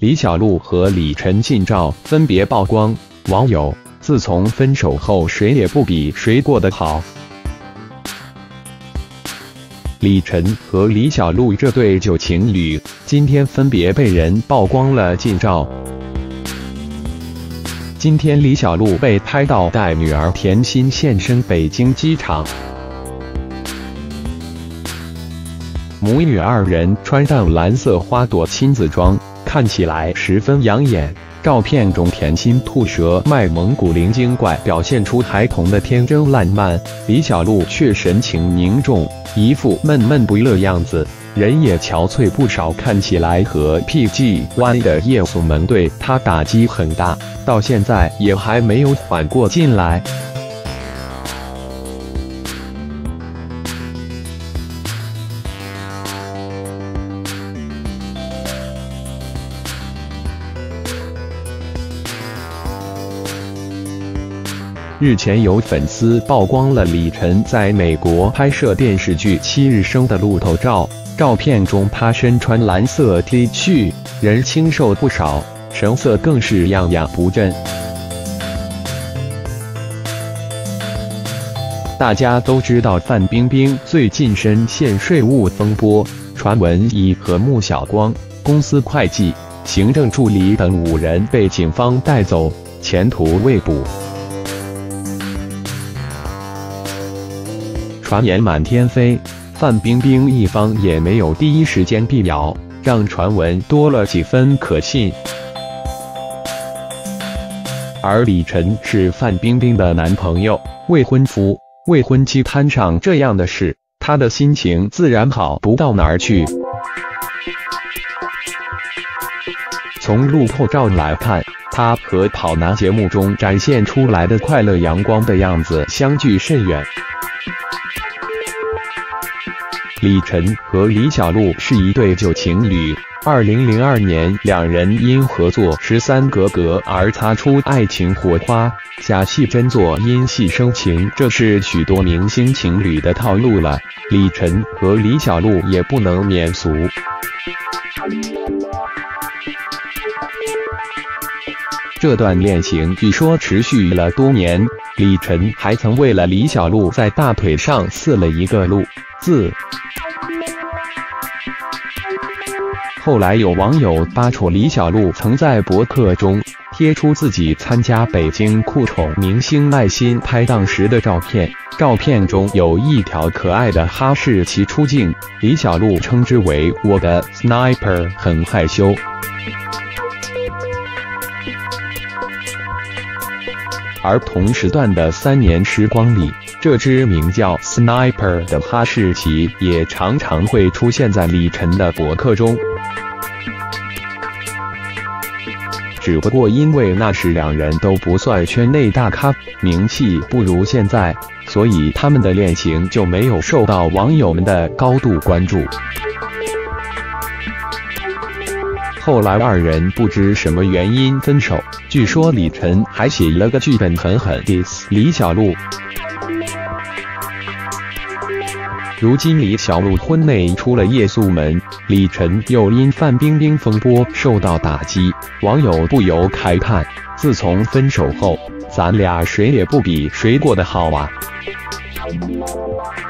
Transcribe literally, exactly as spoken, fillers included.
李小璐和李晨近照分别曝光，网友：自从分手后，谁也不比谁过得好。李晨和李小璐这对旧情侣，今天分别被人曝光了近照。今天，李小璐被拍到带女儿甜心现身北京机场。母女二人穿上蓝色花朵亲子装，看起来十分养眼。照片中，甜心吐舌卖蒙古灵精怪，表现出孩童的天真烂漫；李小璐却神情凝重，一副闷闷不乐样子，人也憔悴不少，看起来和 P G Y 的叶素萌对她打击很大，到现在也还没有缓过劲来。日前有粉丝曝光了李晨在美国拍摄电视剧《七日生》的路透照，照片中他身穿蓝色 T 恤，人清瘦不少，神色更是样样不振。大家都知道范冰冰最近深陷税务风波，传闻已和穆晓光、公司会计、行政助理等五人被警方带走，前途未卜。传言满天飞，范冰冰一方也没有第一时间辟谣，让传闻多了几分可信。而李晨是范冰冰的男朋友、未婚夫，未婚妻摊上这样的事，他的心情自然好不到哪儿去。从路透照来看，他和跑男节目中展现出来的快乐阳光的样子相距甚远。李晨和李小璐是一对旧情侣，二零零二年两人因合作《十三格格》而擦出爱情火花，假戏真做，因戏生情，这是许多明星情侣的套路了。李晨和李小璐也不能免俗。这段恋情据说持续了多年，李晨还曾为了李小璐在大腿上刺了一个陆字。后来有网友扒出李小璐曾在博客中贴出自己参加北京酷宠明星耐心拍档时的照片，照片中有一条可爱的哈士奇出镜，李小璐称之为我的 Sniper， 很害羞。而同时段的三年时光里，这只名叫 Sniper 的哈士奇也常常会出现在李晨的博客中。只不过因为那时两人都不算圈内大咖，名气不如现在，所以他们的恋情就没有受到网友们的高度关注。后来二人不知什么原因分手，据说李晨还写了个剧本狠狠 diss 李小璐。如今李小璐婚内出了夜宿门，李晨又因范冰冰风波受到打击，网友不由慨叹：自从分手后，咱俩谁也不比谁过得好啊。